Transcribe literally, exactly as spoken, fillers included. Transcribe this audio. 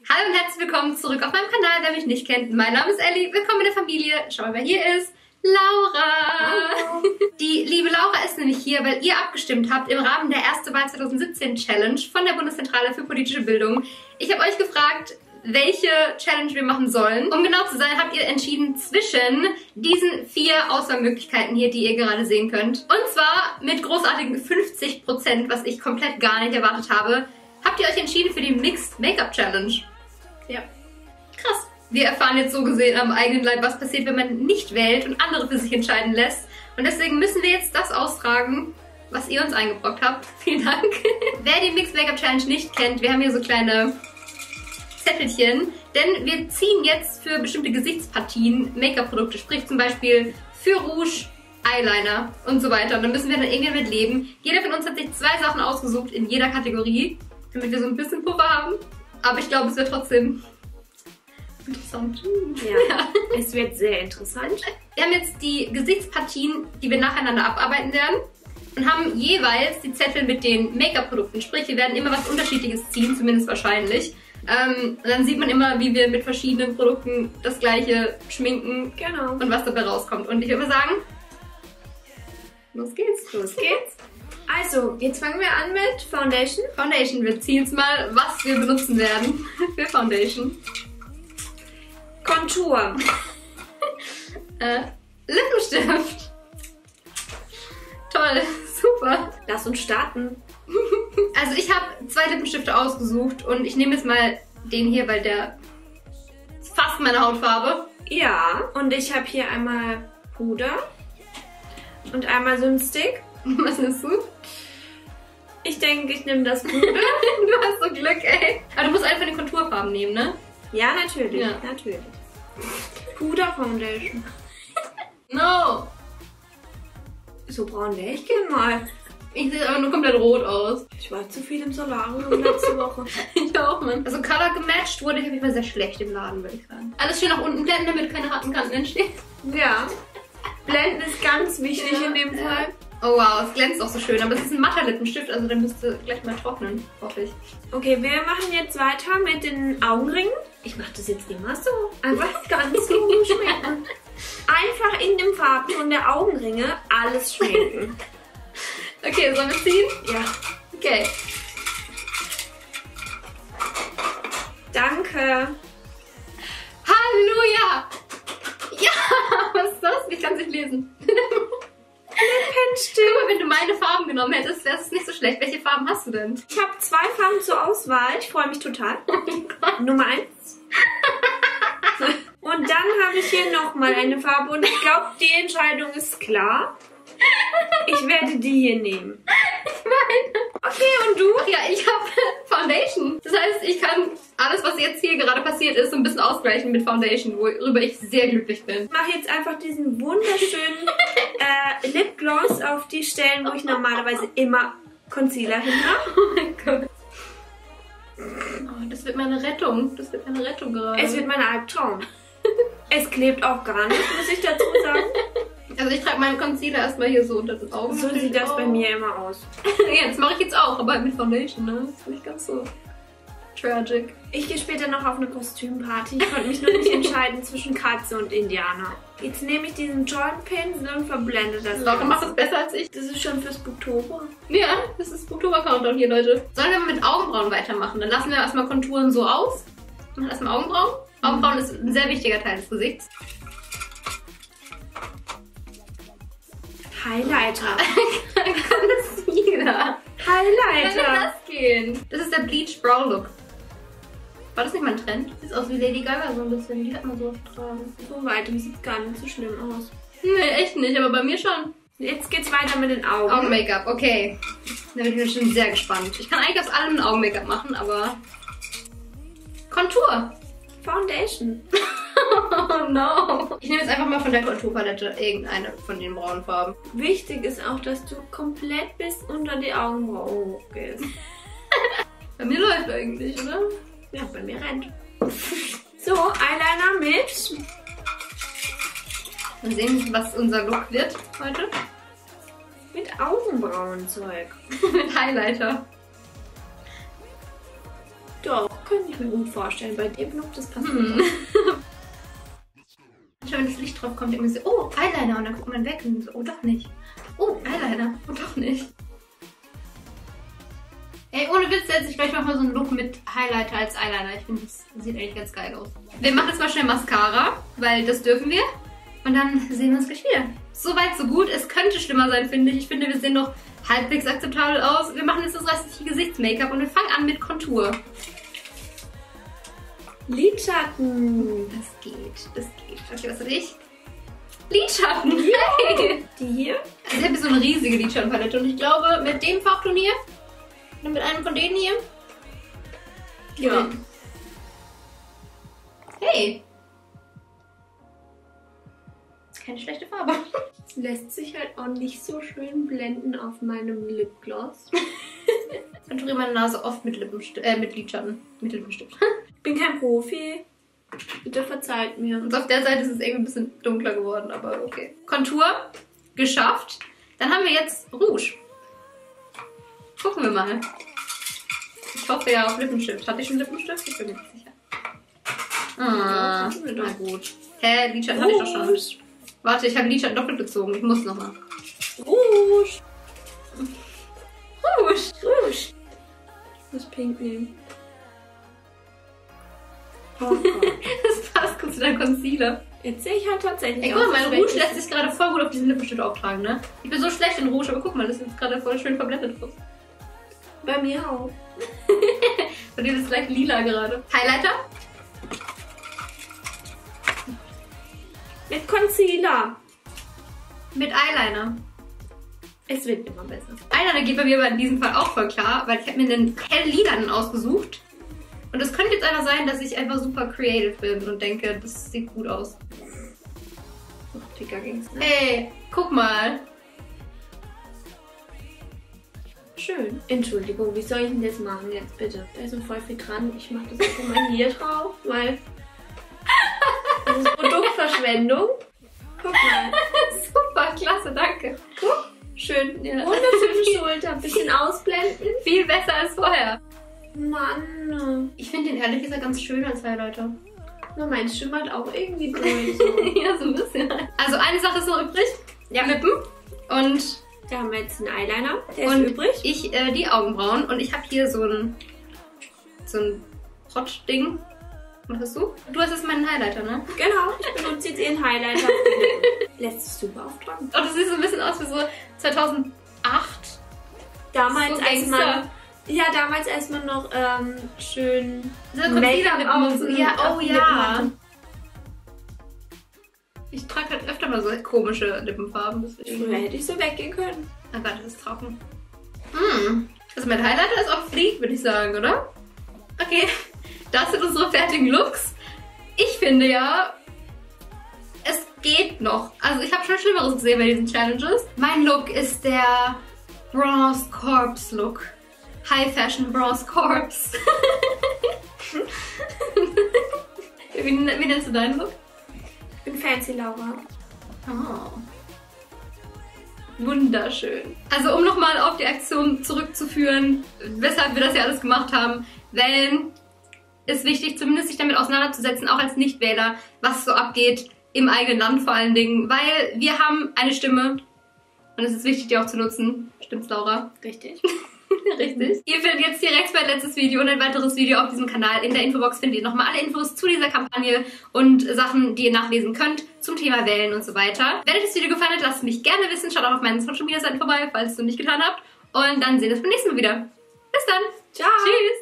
Hallo und herzlich willkommen zurück auf meinem Kanal, wer mich nicht kennt. Mein Name ist Ellie, willkommen in der Familie. Schau mal, wer hier ist. Laura! Hallo. Die liebe Laura ist nämlich hier, weil ihr abgestimmt habt im Rahmen der Erste Wahl zwanzig siebzehn Challenge von der Bundeszentrale für politische Bildung. Ich habe euch gefragt, welche Challenge wir machen sollen. Um genau zu sein, habt ihr entschieden zwischen diesen vier Auswahlmöglichkeiten hier, die ihr gerade sehen könnt. Und zwar mit großartigen fünfzig Prozent, was ich komplett gar nicht erwartet habe, habt ihr euch entschieden für die Mixed Make-up Challenge. Ja. Krass. Wir erfahren jetzt so gesehen am eigenen Leib, was passiert, wenn man nicht wählt und andere für sich entscheiden lässt. Und deswegen müssen wir jetzt das austragen, was ihr uns eingebrockt habt. Vielen Dank. Wer die Mixed Make-up Challenge nicht kennt, wir haben hier so kleine Zettelchen, denn wir ziehen jetzt für bestimmte Gesichtspartien Make-up-Produkte, sprich zum Beispiel für Rouge, Eyeliner und so weiter. Und dann müssen wir dann irgendwie damit leben. Jeder von uns hat sich zwei Sachen ausgesucht in jeder Kategorie, damit wir so ein bisschen Puffer haben. Aber ich glaube, es wird trotzdem interessant. Ja, ja, es wird sehr interessant. Wir haben jetzt die Gesichtspartien, die wir nacheinander abarbeiten werden. Und haben jeweils die Zettel mit den Make-up-Produkten. Sprich, wir werden immer was Unterschiedliches ziehen, zumindest wahrscheinlich. Ähm, dann sieht man immer, wie wir mit verschiedenen Produkten das gleiche schminken. Genau. Und was dabei rauskommt. Und ich würde mal sagen, los geht's. Los geht's. Also, jetzt fangen wir an mit Foundation. Foundation. Wir ziehen jetzt mal, was wir benutzen werden für Foundation. Kontur. äh, Lippenstift. Toll, super. Lass uns starten. Also ich habe zwei Lippenstifte ausgesucht und ich nehme jetzt mal den hier, weil der ist fast meine Hautfarbe. Ja, und ich habe hier einmal Puder und einmal so einen Stick. Was nimmst du? Ich denke, ich nehme das Puder. Du hast so Glück, ey. Aber du musst einfach die Konturfarben nehmen, ne? Ja, natürlich, ja. natürlich. Puder Foundation. No! So braun wäre ich gern mal. Ich sehe aber nur komplett rot aus. Ich war zu viel im Solarium letzte Woche. Ich auch, Mann. Also Color gematcht wurde ich auf jeden Fall sehr schlecht im Laden, würde ich sagen. Alles schön nach unten blenden, damit keine harten Kanten entstehen. Ja. Blenden ist ganz wichtig ja. in dem Fall. Oh wow, es glänzt auch so schön. Aber es ist ein matter Lippenstift, also der müsste gleich mal trocknen, hoffe ich. Okay, wir machen jetzt weiter mit den Augenringen. Ich mache das jetzt immer so. Einfach ganz so schminken. Einfach in dem Farbton der Augenringe alles schminken. Okay, sollen wir ziehen? Ja. Okay. Danke. Halleluja! Ja! Was ist das? Ich kann es nicht lesen. Lippenstift. Guck mal, wenn du meine Farben genommen hättest, wäre es nicht so schlecht. Welche Farben hast du denn? Ich habe zwei Farben zur Auswahl. Ich freue mich total. Nummer eins. Und dann habe ich hier nochmal eine Farbe und ich glaube, die Entscheidung ist klar. Ich werde die hier nehmen. Ich meine... Okay, und du? Ach ja, ich habe Foundation. Das heißt, ich kann alles, was jetzt hier gerade passiert ist, so ein bisschen ausgleichen mit Foundation, worüber ich sehr glücklich bin. Ich mache jetzt einfach diesen wunderschönen äh, Lipgloss auf die Stellen, wo ich normalerweise immer Concealer hin habe. Oh mein Gott. Oh, das wird meine Rettung. Das wird meine Rettung gerade. Es wird mein Albtraum. Es klebt auch gar nicht, muss ich dazu sagen. Also ich trage meinen Concealer erstmal hier so unter den Augen. So sieht das bei mir immer aus. Ja, das mache ich jetzt auch, aber mit Foundation, ne? Das ist nicht ganz so tragic. Ich gehe später noch auf eine Kostümparty. Ich konnte mich nur nicht entscheiden zwischen Katze und Indianer. Jetzt nehme ich diesen Joint-Pinsel und verblende das. Laura macht das besser als ich. Das ist schon fürs Oktober. Ja, das ist Oktober-Countdown hier, Leute. Sollen wir mal mit Augenbrauen weitermachen? Dann lassen wir erstmal Konturen so aus. Machen erstmal Augenbrauen. Augenbrauen ist ein sehr wichtiger Teil des Gesichts. Highlighter. Concealer. Highlighter. Wie soll das gehen? Das ist der Bleach Brow Look. War das nicht mein Trend? Sieht aus wie Lady Gaga so ein bisschen. Die hat man so oft getragen. So weit, das sieht gar nicht so schlimm aus. Nee, echt nicht, aber bei mir schon. Jetzt geht's weiter mit den Augen. Augen-Make-up, okay. Da bin ich schon sehr gespannt. Ich kann eigentlich aus allem ein Augen-Make-up machen, aber... Kontur. Foundation. Oh no. Ich nehme jetzt einfach mal von der Konturpalette irgendeine von den braunen Farben. Wichtig ist auch, dass du komplett bis unter die Augenbrauen hochgehst. Bei mir läuft eigentlich, oder? Ja, bei mir rennt. So, Eyeliner mit. Mal sehen, was unser Look wird heute. Mit Augenbrauenzeug. Mit Highlighter. Doch, könnte ich mir gut vorstellen. Bei dem Look, das passt Hm. gut. Wenn das Licht drauf kommt, irgendwie so, oh, Eyeliner. Und dann guckt man weg und so, oh, doch nicht. Oh, Eyeliner. Und doch nicht. Ey, ohne Witz, jetzt, ich glaube, ich mache mal so einen Look mit Highlighter als Eyeliner. Ich finde, das sieht eigentlich ganz geil aus. Wir machen jetzt mal schnell Mascara, weil das dürfen wir. Und dann sehen wir uns gleich wieder. Soweit, so gut. Es könnte schlimmer sein, finde ich. Ich finde, wir sehen noch halbwegs akzeptabel aus. Wir machen jetzt das restliche Gesichts-Make-up und wir fangen an mit Kontur. Lidschatten. Das geht, das geht. Okay, was habe ich? Lidschatten. Hey. Die hier? Also ich habe so eine riesige Lidschattenpalette und ich glaube, mit dem Farbton hier und mit einem von denen hier. Ja. Hey. Ist keine schlechte Farbe. Lässt sich halt auch nicht so schön blenden auf meinem Lipgloss. Ich konturiere meine Nase oft mit Lippenstift, äh, mit Lidschatten. Mit Lippenstift. Ich bin kein Profi. Bitte verzeiht mir. Und auf der Seite ist es irgendwie ein bisschen dunkler geworden, aber okay. Kontur geschafft. Dann haben wir jetzt Rouge. Gucken wir mal. Ich hoffe ja auf Lippenstift. Hatte ich schon Lippenstift? Ich bin mir nicht sicher. Ah, na gut. Hä, Lidschatten hatte ich doch schon. Warte, ich habe Lidschatten doppelt gezogen. Ich muss nochmal. Rouge. Rouge. Rouge. Ich muss pink nehmen. Oh Gott. Das passt gut zu deinem Concealer. Jetzt sehe ich halt tatsächlich. Ey, guck mal, mein Rouge lässt sich gerade voll gut auf diesen Lippenstift auftragen, ne? Ich bin so schlecht in Rouge, aber guck mal, das ist jetzt gerade voll schön verblendet. Bei mir auch. Bei dir ist es gleich lila gerade. Highlighter? Mit Concealer. Mit Eyeliner. Es wird immer besser. Eyeliner geht bei mir aber in diesem Fall auch voll klar, weil ich habe mir einen hell lilanen ausgesucht. Und es könnte jetzt einfach sein, dass ich einfach super creative bin und denke, das sieht gut aus. Noch dicker ging's, ne? Hey, guck mal. Schön. Entschuldigung, wie soll ich denn das machen jetzt bitte? Da ist so voll viel dran. Ich mache das einfach mal hier drauf, weil das ist Produktverschwendung. Guck mal. Super, klasse, danke. Guck. Schön. Ja. Wunderschöne Schulter. Ein bisschen ausblenden. Viel besser als vorher. Mann. Ich finde den ehrlich gesagt ganz schön als Highlighter. Nur meins schimmert auch irgendwie durch. So. Ja, so ein bisschen. Also eine Sache ist noch übrig. Ja, Lippen. Und, Da haben wir jetzt einen Eyeliner. Der und ist übrig. ich äh, die Augenbrauen. Und ich habe hier so ein so ein Hot-Ding. Was hast du? Du hast jetzt meinen Highlighter, ne? Genau, ich benutze jetzt ihren Highlighter. auf die Lippen. Lässt sich super auftragen. Oh, das sieht so ein bisschen aus wie so zweitausendacht. Damals, So als man... Gangster. Ja, damals, als man noch ähm, schön So Concealer-Lippen und so. Ja, auf oh den Lippen ja. hatte. Ich trage halt öfter mal so komische Lippenfarben. Deswegen. Früher hätte ich so weggehen können. Oh Gott, das ist trocken. Mm. Also mein Highlighter ist auch Freak, würde ich sagen, oder? Okay, das sind unsere fertigen Looks. Ich finde ja, es geht noch. Also ich habe schon Schlimmeres gesehen bei diesen Challenges. Mein Look ist der Bronze Corpse Look. High Fashion Bronze Corpse. wie, wie nennst du deinen Look? Ich bin Fancy Laura. Oh. Wunderschön. Also um nochmal auf die Aktion zurückzuführen, weshalb wir das ja alles gemacht haben. Wellen ist wichtig, zumindest sich damit auseinanderzusetzen, auch als Nichtwähler, was so abgeht im eigenen Land vor allen Dingen. Weil wir haben eine Stimme und es ist wichtig, die auch zu nutzen. Stimmt's, Laura? Richtig. Richtig. Ihr findet jetzt direkt mein letztes Video und ein weiteres Video auf diesem Kanal. In der Infobox findet ihr nochmal alle Infos zu dieser Kampagne und Sachen, die ihr nachlesen könnt zum Thema Wählen und so weiter. Wenn euch das Video gefallen hat, lasst es mich gerne wissen. Schaut auch auf meinen Social Media Seiten vorbei, falls ihr es noch nicht getan habt. Und dann sehen wir uns beim nächsten Mal wieder. Bis dann. Ciao. Tschüss.